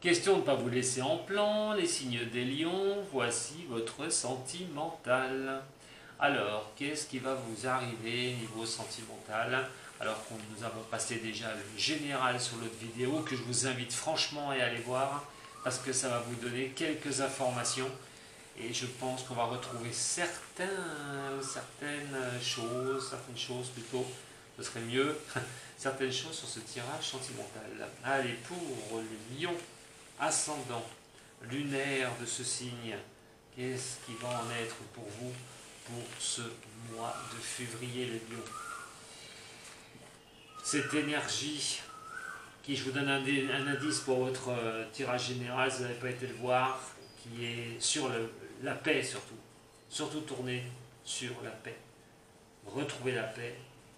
Question de ne pas vous laisser en plan, les signes des lions, voici votre sentimental. Alors, qu'est-ce qui va vous arriver niveau sentimental? Alors qu'on nous avons passé déjà le général sur l'autre vidéo, que je vous invite franchement à aller voir, parce que ça va vous donner quelques informations. Et je pense qu'on va retrouver certaines choses plutôt, ce serait mieux, certaines choses sur ce tirage sentimental. Allez, pour le lion ascendant lunaire de ce signe, qu'est-ce qui va en être pour vous pour ce mois de février, les lions? Cette énergie qui, je vous donne un indice pour votre tirage général, vous n'avez pas été le voir, qui est sur la paix surtout tourner sur la paix, retrouver la paix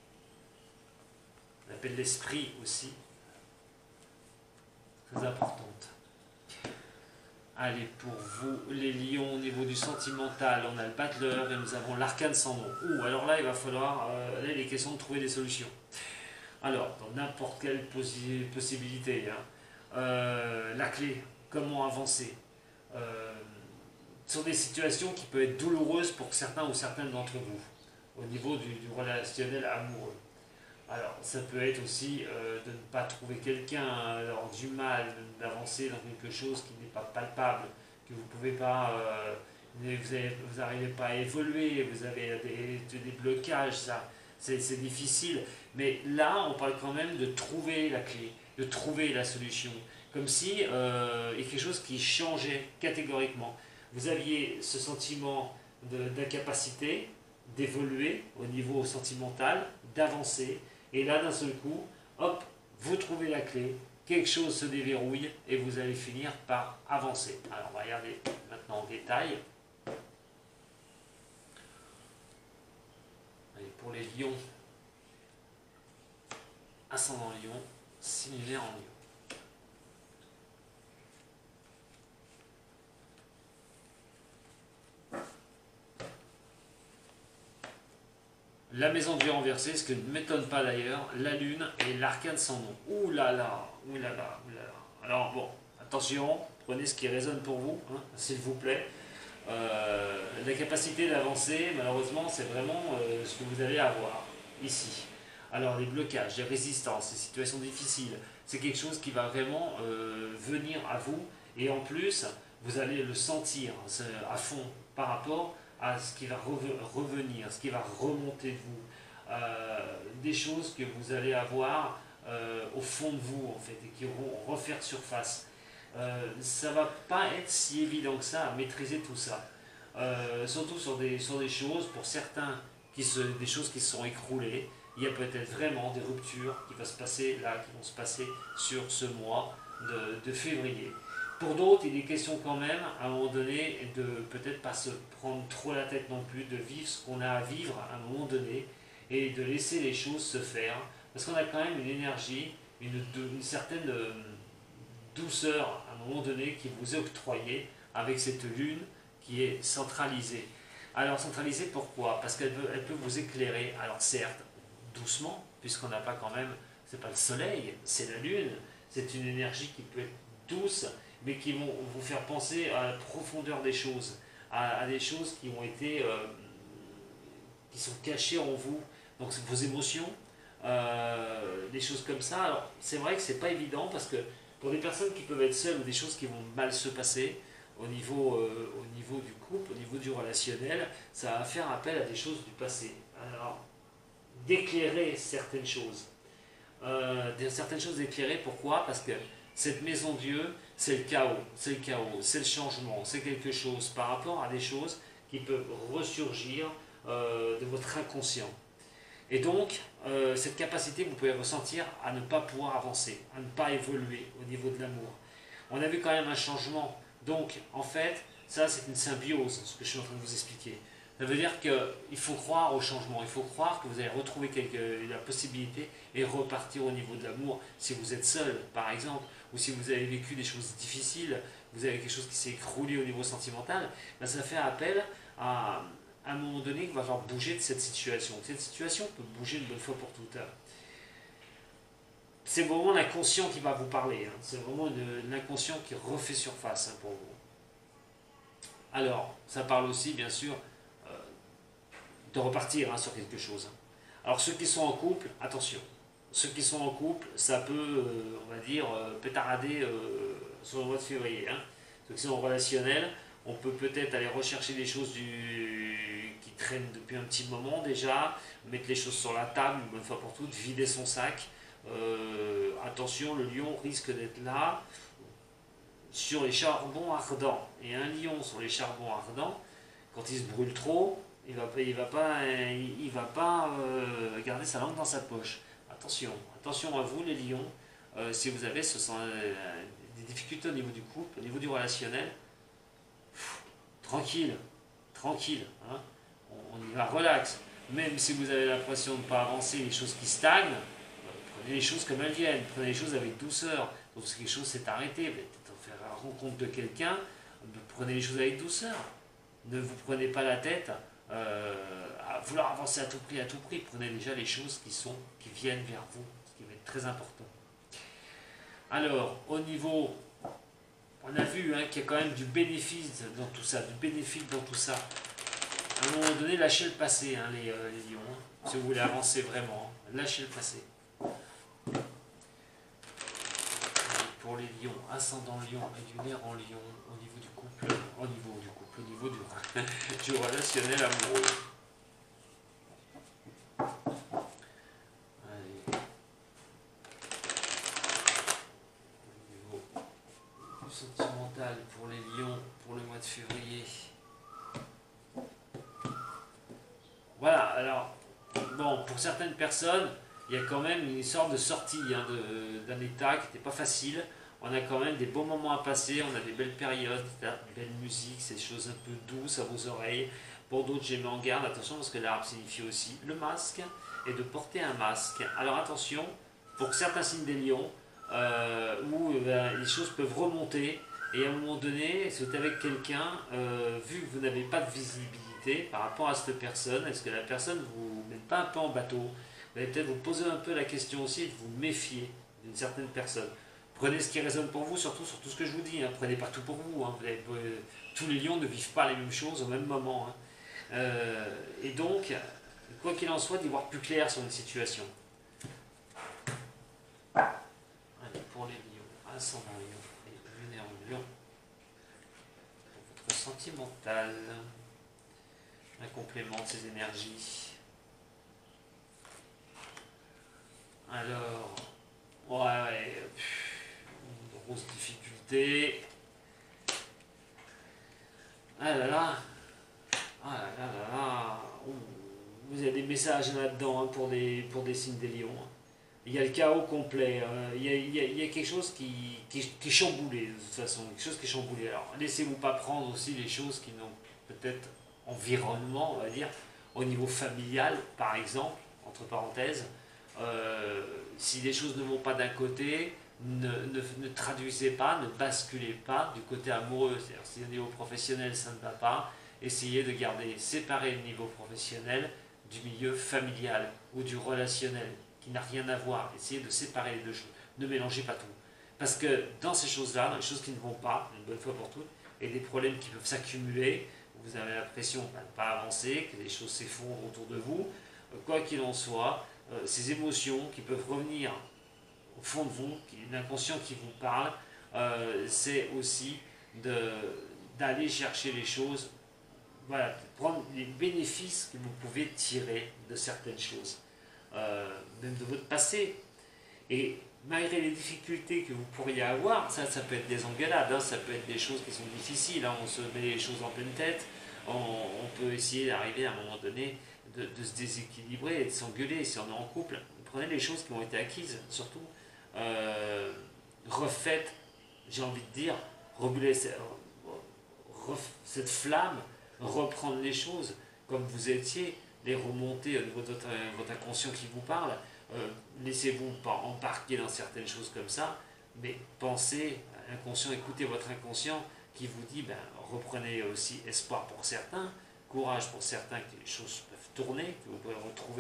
de l'esprit aussi, très importante. Allez, pour vous les lions, au niveau du sentimental, on a le battleur et nous avons l'arcane sans nom. Ouh, alors là il va falloir, là il est question de trouver des solutions. Alors, dans n'importe quelle possibilité, hein. La clé, comment avancer, sur des situations qui peuvent être douloureuses pour certains ou certaines d'entre vous, au niveau du relationnel amoureux. Alors, ça peut être aussi de ne pas trouver quelqu'un, alors du mal d'avancer dans quelque chose qui n'est pas palpable, que vous ne pouvez pas, vous n'arrivez pas à évoluer, vous avez des blocages, ça. C'est difficile, mais là on parle quand même de trouver la clé, de trouver la solution, comme si il y a quelque chose qui changeait catégoriquement. Vous aviez ce sentiment d'incapacité d'évoluer au niveau sentimental, d'avancer, et là d'un seul coup, hop, vous trouvez la clé, quelque chose se déverrouille et vous allez finir par avancer. Alors on va regarder maintenant en détail. Pour les lions, ascendant lion, signe lunaire en lion. La maison de Dieu renversée, ce qui ne m'étonne pas d'ailleurs, la lune et l'arcane sans nom. Ouh là là, ouh là là, ouh là là. Alors bon, attention, prenez ce qui résonne pour vous, hein, s'il vous plaît. La capacité d'avancer, malheureusement, c'est vraiment ce que vous allez avoir ici. Alors les blocages, les résistances, les situations difficiles, c'est quelque chose qui va vraiment venir à vous, et en plus, vous allez le sentir à fond par rapport à ce qui va revenir, ce qui va remonter de vous. Des choses que vous allez avoir au fond de vous, en fait, et qui vont refaire surface. Ça va pas être si évident que ça à maîtriser tout ça. Surtout sur des choses, pour certains, des choses qui se sont écroulées. Il y a peut-être vraiment des ruptures qui vont se passer là, qui vont se passer sur ce mois de février. Pour d'autres, il est question quand même, à un moment donné, de peut-être pas se prendre trop la tête non plus, de vivre ce qu'on a à vivre à un moment donné, et de laisser les choses se faire. Parce qu'on a quand même une énergie, une certaine douceur à un moment donné qui vous est octroyée avec cette lune qui est centralisée. Alors centralisée pourquoi? Parce qu'elle peut vous éclairer, alors certes doucement, puisqu'on n'a pas quand même, c'est pas le soleil, c'est la lune, c'est une énergie qui peut être douce, mais qui vont vous faire penser à la profondeur des choses, à des choses qui ont été, qui sont cachées en vous, donc vos émotions, des choses comme ça. Alors c'est vrai que c'est pas évident parce que pour des personnes qui peuvent être seules ou des choses qui vont mal se passer au niveau du couple, au niveau du relationnel, ça va faire appel à des choses du passé. Alors, d'éclairer certaines choses. Certaines choses d'éclairer, pourquoi? Parce que cette maison Dieu, c'est le chaos, c'est le changement, c'est quelque chose par rapport à des choses qui peuvent ressurgir de votre inconscient. Et donc, cette capacité, vous pouvez ressentir à ne pas pouvoir avancer, à ne pas évoluer au niveau de l'amour. On a vu quand même un changement. Donc, en fait, ça, c'est une symbiose, ce que je suis en train de vous expliquer. Ça veut dire qu'il faut croire au changement, il faut croire que vous allez retrouver la possibilité et repartir au niveau de l'amour. Si vous êtes seul, par exemple, ou si vous avez vécu des choses difficiles, vous avez quelque chose qui s'est écroulé au niveau sentimental, ben ça fait appel à un moment donné qu'il va falloir bouger de cette situation. Cette situation peut bouger une bonne fois pour toutes. c'est vraiment l'inconscient qui va vous parler. Hein. C'est vraiment l'inconscient qui refait surface, hein, pour vous. Alors, ça parle aussi, bien sûr, de repartir, hein, sur quelque chose. Hein. Alors, ceux qui sont en couple, attention. Ceux qui sont en couple, ça peut, on va dire, pétarader sur le mois de février. Hein. Ceux qui sont en relationnel, on peut peut-être aller rechercher des choses qui traînent depuis un petit moment déjà, mettre les choses sur la table une bonne fois pour toutes, vider son sac. Attention, le lion risque d'être là sur les charbons ardents. Et un lion sur les charbons ardents, quand il se brûle trop, il va pas garder sa langue dans sa poche. Attention, attention à vous les lions. Si vous avez des difficultés au niveau du couple, au niveau du relationnel, tranquille, tranquille. Hein. On y va relax. Même si vous avez l'impression de ne pas avancer, les choses qui stagnent, prenez les choses comme elles viennent, prenez les choses avec douceur. Donc si quelque chose s'est arrêté, vous allez peut-être faire la rencontre de quelqu'un, prenez les choses avec douceur. Ne vous prenez pas la tête à vouloir avancer à tout prix. Prenez déjà les choses qui viennent vers vous, ce qui va être très important. Alors, au niveau, on a vu, hein, qu'il y a quand même du bénéfice dans tout ça, À un moment donné, lâchez le passé, hein, les lions, hein, si vous voulez avancer vraiment, hein, lâchez le passé. Pour les lions, ascendant lion et lunaire en lion, au niveau du couple, au niveau du relationnel amoureux. Allez. Au niveau du sentimental pour les lions pour le mois de février. Voilà, alors, bon, pour certaines personnes, il y a quand même une sorte de sortie, hein, d'un état qui n'était pas facile. On a quand même des bons moments à passer, on a des belles périodes, de belle musique, ces choses un peu douces à vos oreilles. Pour d'autres, j'ai mis en garde, attention, parce que l'arabe signifie aussi le masque et de porter un masque. Alors attention, pour certains signes des lions, où les choses peuvent remonter, et à un moment donné, si vous êtes avec quelqu'un, vu que vous n'avez pas de visibilité par rapport à cette personne, est-ce que la personne ne vous met pas un peu en bateau? Vous allez peut-être vous poser un peu la question aussi de vous méfier d'une certaine personne. Prenez ce qui résonne pour vous, surtout sur tout ce que je vous dis. Hein. Prenez pas tout pour vous. Hein. Tous les lions ne vivent pas les mêmes choses au même moment. Hein. Et donc, quoi qu'il en soit, d'y voir plus clair sur une situation. Allez, pour les lions, ascendant lion et lunaire en lion. Pour votre sentimental, un complément de ces énergies. Alors, ouais, grosse difficulté. Ah là là, ah là là là là. Vous avez des messages là-dedans, hein, pour des signes des lions. Il y a le chaos complet, il y a quelque chose qui est chamboulé de toute façon, quelque chose qui est chamboulé. Alors laissez-vous pas prendre aussi les choses qui n'ont peut-être environnement, on va dire, au niveau familial par exemple, entre parenthèses. Si les choses ne vont pas d'un côté, ne traduisez pas, ne basculez pas du côté amoureux. C'est-à-dire si au niveau professionnel ça ne va pas, essayez de garder séparé le niveau professionnel du milieu familial ou du relationnel qui n'a rien à voir. Essayez de séparer les deux choses. Ne mélangez pas tout. Parce que dans ces choses-là, dans les choses qui ne vont pas, une bonne fois pour toutes, et des problèmes qui peuvent s'accumuler, vous avez l'impression de ne pas avancer, que les choses s'effondrent autour de vous, quoi qu'il en soit, ces émotions qui peuvent revenir au fond de vous, l'inconscient qui vous parle, c'est aussi d'aller chercher les choses, voilà, de prendre les bénéfices que vous pouvez tirer de certaines choses, même de votre passé. Et malgré les difficultés que vous pourriez avoir, ça peut être des engueulades, hein, ça peut être des choses qui sont difficiles, hein, on se met les choses en pleine tête, on peut essayer d'arriver à un moment donné de se déséquilibrer et de s'engueuler si on est en couple. Prenez les choses qui ont été acquises, surtout refaites, j'ai envie de dire, rebuler cette flamme, reprendre les choses comme vous étiez, les remonter au niveau de votre inconscient qui vous parle. Laissez-vous pas embarquer dans certaines choses comme ça, mais pensez à l'inconscient, écoutez votre inconscient qui vous dit, reprenez aussi espoir pour certains, courage pour certains, que les choses peuvent tourner, que vous pouvez retrouver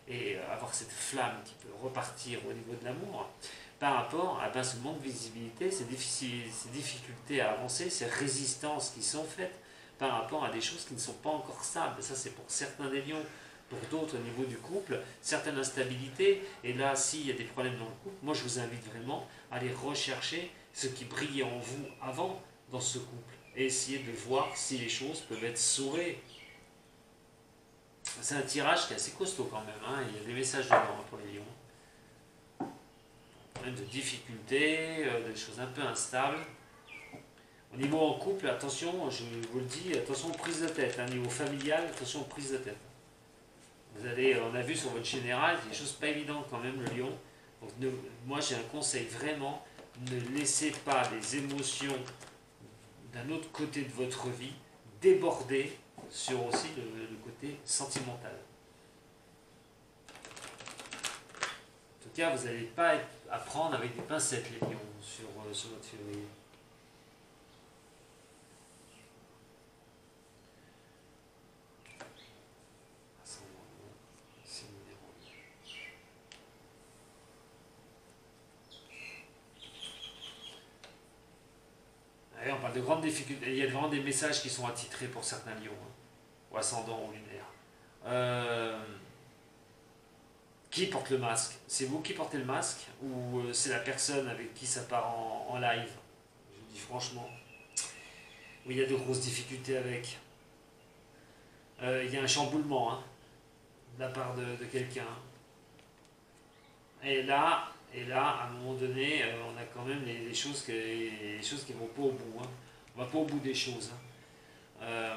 et avoir cette flamme qui peut repartir au niveau de l'amour, par rapport à ce manque de visibilité, ces difficultés à avancer, ces résistances qui sont faites par rapport à des choses qui ne sont pas encore stables. Ça, c'est pour certains des lions. Pour d'autres, au niveau du couple, certaines instabilités. Et là, s'il y a des problèmes dans le couple, moi, je vous invite vraiment à aller rechercher ce qui brillait en vous avant dans ce couple et essayer de voir si les choses peuvent être sauvées. C'est un tirage qui est assez costaud quand même, hein. Il y a des messages dedans pour les lions. Même de difficultés, des choses un peu instables. Au niveau en couple, attention, je vous le dis, attention aux prises de tête. Au niveau familial, attention aux prises de tête. Vous allez, on a vu sur votre général, il y a des choses pas évidentes quand même, le lion. Donc, moi, j'ai un conseil vraiment, ne laissez pas les émotions d'un autre côté de votre vie déborder sur aussi le côté sentimental. En tout cas, vous n'allez pas à prendre avec des pincettes, les lions, sur votre février. On parle de grandes difficultés. Il y a vraiment des messages qui sont attitrés pour certains lions, hein, ou ascendants ou lunaires. Qui porte le masque? C'est vous qui portez le masque ou c'est la personne avec qui ça part en live? Je vous dis franchement. Oui, il y a de grosses difficultés avec. Il y a un chamboulement, hein, de la part de quelqu'un. Et là, à un moment donné, on a quand même les choses qui ne vont pas au bout. Hein. On ne va pas au bout des choses. Hein.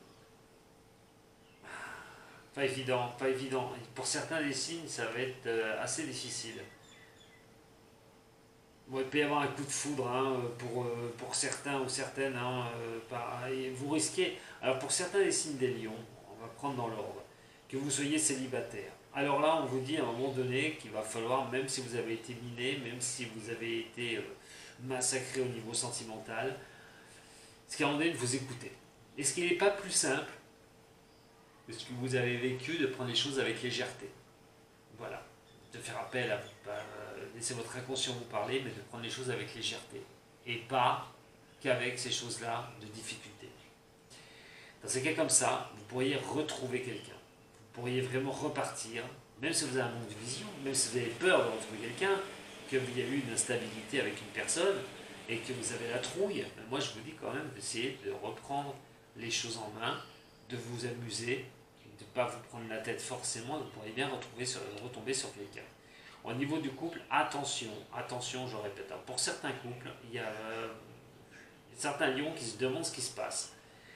Pas évident, pas évident. Pour certains des signes, ça va être assez difficile. Bon, il peut y avoir un coup de foudre, hein, pour certains ou certaines. Hein, vous risquez. Alors pour certains des signes des lions, on va prendre dans l'ordre, que vous soyez célibataire. Alors là, on vous dit à un moment donné qu'il va falloir, même si vous avez été miné, même si vous avez été massacré au niveau sentimental, ce qui a donné de vous écouter. Est-ce qu'il n'est pas plus simple, de ce que vous avez vécu, de prendre les choses avec légèreté? Voilà. De faire appel à laisser votre inconscient vous parler, mais de prendre les choses avec légèreté. Et pas qu'avec ces choses-là de difficulté. Dans ces cas comme ça, vous pourriez retrouver quelqu'un. Vous pourriez vraiment repartir, même si vous avez un manque de vision, même si vous avez peur de retrouver quelqu'un, qu'il y a eu une instabilité avec une personne et que vous avez la trouille. Moi, je vous dis quand même d'essayer de reprendre les choses en main, de vous amuser, de ne pas vous prendre la tête forcément, vous pourriez bien retomber sur quelqu'un. Au niveau du couple, attention, attention, je répète. Alors, pour certains couples, il y a certains lions qui se demandent ce qui se passe.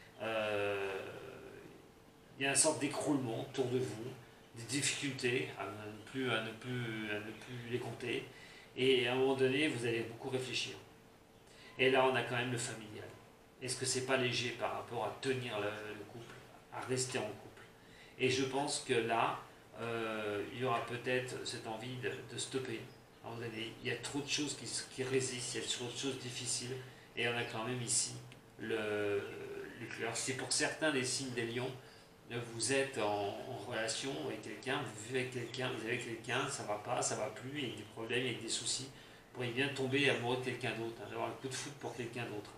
Il y a une sorte d'écroulement autour de vous, des difficultés à ne plus les compter, et à un moment donné, vous allez beaucoup réfléchir. Et là, on a quand même le familial. Est-ce que c'est pas léger par rapport à tenir le couple, à rester en couple? Et je pense que là, il y aura peut-être cette envie de stopper. À un moment donné, il y a trop de choses qui résistent, il y a trop de choses difficiles, et on a quand même ici l'éclair. C'est pour certains des signes des lions. Vous êtes en relation avec quelqu'un, vous vivez avec quelqu'un, vous avez quelqu'un, ça va pas, ça va plus, il y a des problèmes, il y a des soucis. Vous pourriez bien tomber amoureux de quelqu'un d'autre, hein, d'avoir un coup de foudre pour quelqu'un d'autre.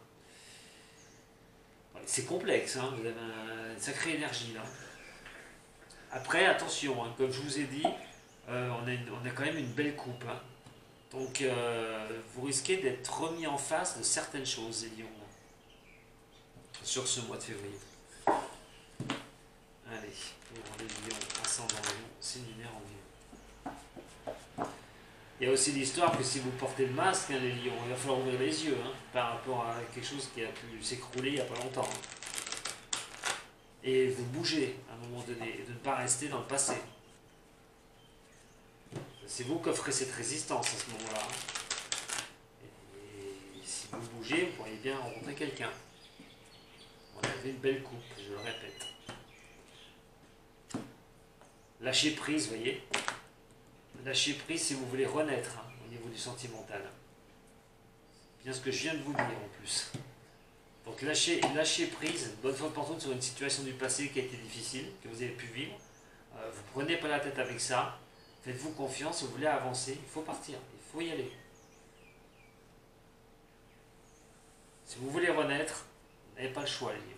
C'est complexe, hein, vous avez une sacrée énergie là. Après, attention, hein, comme je vous ai dit, on a quand même une belle coupe. Hein. Donc, vous risquez d'être remis en face de certaines choses, les lions, sur ce mois de février. Allez, pour les lions, ascendant lion, signe lunaire en lion. Il y a aussi l'histoire que si vous portez le masque, hein, les lions, il va falloir ouvrir les yeux, hein, par rapport à quelque chose qui a pu s'écrouler il n'y a pas longtemps. Et vous bougez à un moment donné, et de ne pas rester dans le passé. C'est vous qui offrez cette résistance à ce moment-là. Et si vous bougez, vous pourriez bien rencontrer quelqu'un. On avait une belle coupe, je le répète. Lâcher prise, vous voyez. Lâcher prise si vous voulez renaître, hein, au niveau du sentimental. C'est bien ce que je viens de vous dire en plus. Donc lâcher prise, bonne fois pour toutes sur une situation du passé qui a été difficile, que vous avez pu vivre. Vous ne prenez pas la tête avec ça. Faites-vous confiance, si vous voulez avancer, il faut partir, il faut y aller. Si vous voulez renaître, vous n'avez pas le choix, les lions.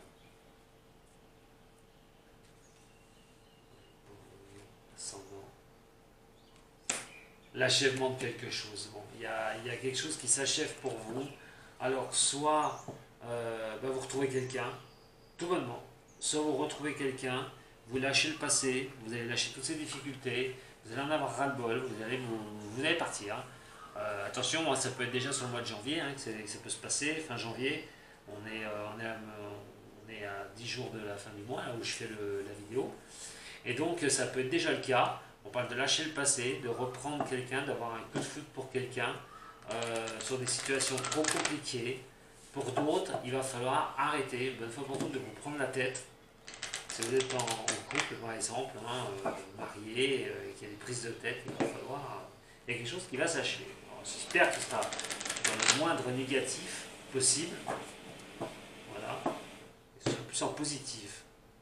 L'achèvement de quelque chose. Bon, il y a quelque chose qui s'achève pour vous. Alors, soit vous retrouvez quelqu'un, tout bonnement, soit vous retrouvez quelqu'un, vous lâchez le passé, vous allez lâcher toutes ces difficultés, vous allez en avoir ras-le-bol, vous allez partir. Attention, moi, ça peut être déjà sur le mois de janvier, que ça peut se passer, fin janvier. On est à 10 jours de la fin du mois, là où je fais la vidéo. Et donc, ça peut être déjà le cas. On parle de lâcher le passé, de reprendre quelqu'un, d'avoir un coup de foudre pour quelqu'un sur des situations trop compliquées. Pour d'autres, il va falloir arrêter, une bonne fois pour toutes, de vous prendre la tête. Si vous êtes en couple, par exemple, marié, qu'il y a des prises de tête, il va falloir. Il y a quelque chose qui va s'achever. J'espère que ce sera dans le moindre négatif possible. Voilà. Et ce sera plus en positif.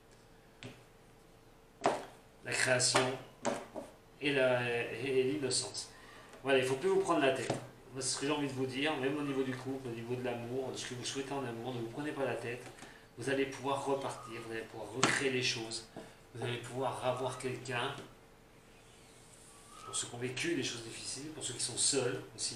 La création et l'innocence. Voilà, il ne faut plus vous prendre la tête. Moi, c'est ce que j'ai envie de vous dire, même au niveau du couple, au niveau de l'amour, de ce que vous souhaitez en amour, ne vous prenez pas la tête. Vous allez pouvoir repartir, vous allez pouvoir recréer les choses, vous allez pouvoir avoir quelqu'un, pour ceux qui ont vécu des choses difficiles, pour ceux qui sont seuls aussi.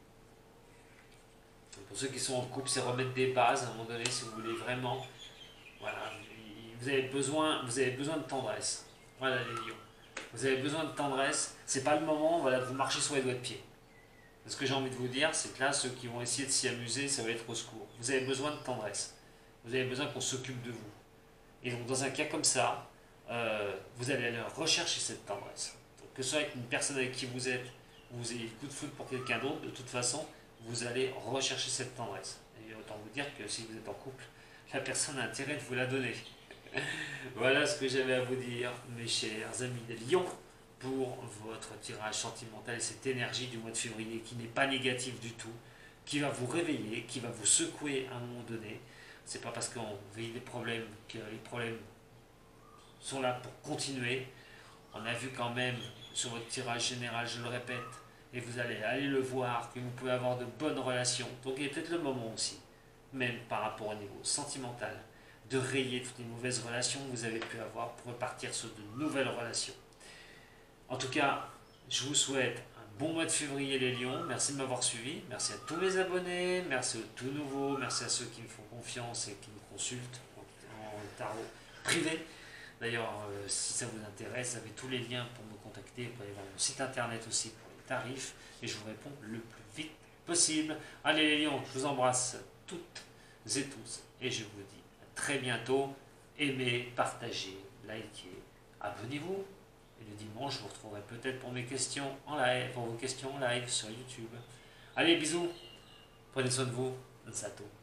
Pour ceux qui sont en couple, c'est remettre des bases à un moment donné, si vous voulez vraiment. Voilà, vous avez besoin de tendresse. Voilà les lions. Vous avez besoin de tendresse. C'est pas le moment, voilà, de vous marcher sur les doigts de pied. Ce que j'ai envie de vous dire, c'est que là, ceux qui vont essayer de s'y amuser, ça va être au secours. Vous avez besoin de tendresse. Vous avez besoin qu'on s'occupe de vous. Et donc, dans un cas comme ça, vous allez aller rechercher cette tendresse. Donc, que ce soit avec une personne avec qui vous êtes, ou vous ayez le coup de foudre pour quelqu'un d'autre, de toute façon, vous allez rechercher cette tendresse. Et autant vous dire que si vous êtes en couple, la personne a intérêt de vous la donner. Voilà ce que j'avais à vous dire, mes chers amis des lions, pour votre tirage sentimental et cette énergie du mois de février qui n'est pas négative du tout, qui va vous réveiller, qui va vous secouer à un moment donné. C'est pas parce qu'on vit des problèmes que les problèmes sont là pour continuer. On a vu quand même sur votre tirage général, je le répète, et vous allez aller le voir, que vous pouvez avoir de bonnes relations. Donc il est peut-être le moment aussi, même par rapport au niveau sentimental, de rayer toutes les mauvaises relations que vous avez pu avoir pour repartir sur de nouvelles relations. En tout cas, je vous souhaite un bon mois de février les lions. Merci de m'avoir suivi. Merci à tous mes abonnés. Merci aux tout nouveaux. Merci à ceux qui me font confiance et qui me consultent en tarot privé. D'ailleurs, si ça vous intéresse, vous avez tous les liens pour me contacter. Vous pouvez aller voir mon site internet aussi pour les tarifs. Et je vous réponds le plus vite possible. Allez les lions, je vous embrasse toutes et tous. Et je vous dis à très bientôt. Aimez, partagez, likez, abonnez-vous. Et le dimanche, je vous retrouverai peut-être pour mes questions en live, pour vos questions en live sur YouTube. Allez, bisous. Prenez soin de vous. Sato.